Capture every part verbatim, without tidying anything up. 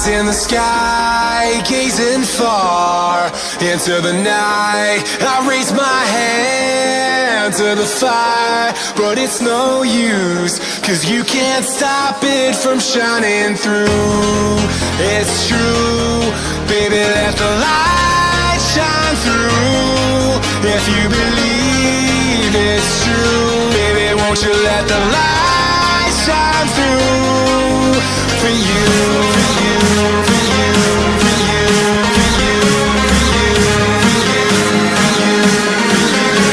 Eyes in the sky, gazing far into the night. I raise my hand to the fire, but it's no use, 'cause you can't stop it from shining through. It's true, baby, let the light shine through. If you believe it's true, baby, won't you let the light shine through? For you, for you, for you, for you, for you, for you, for you, for you, for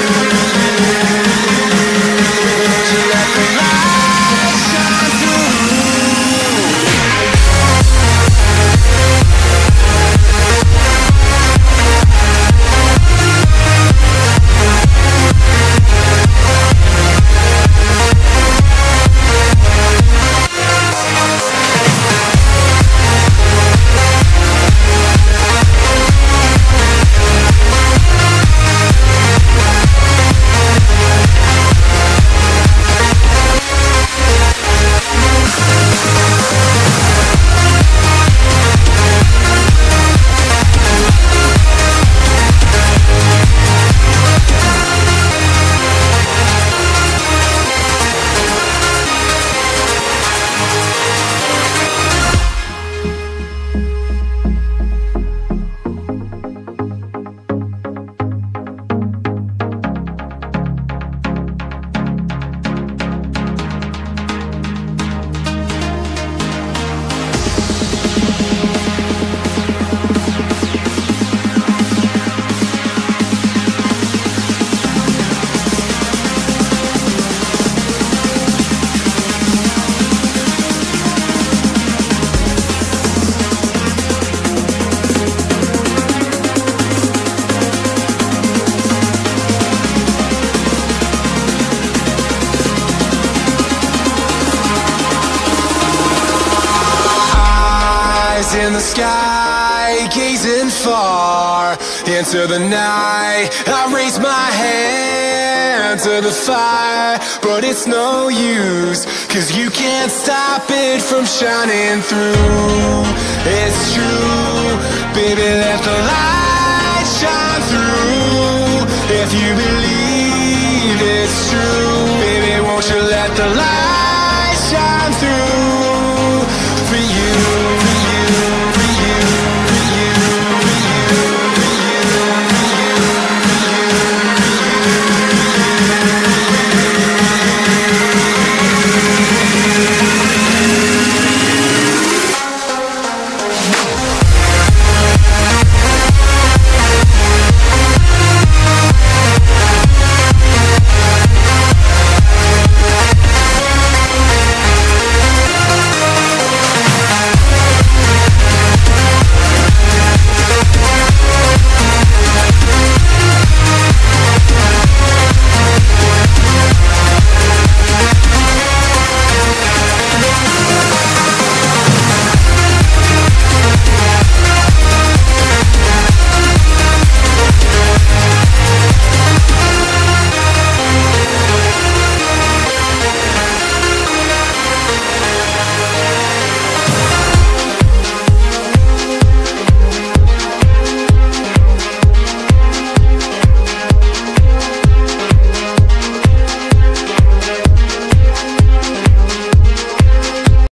you. Won't you let the light shine through? In the sky, gazing far into the night. I raise my hand to the fire, but it's no use, 'cause you can't stop it from shining through. It's true, baby, let the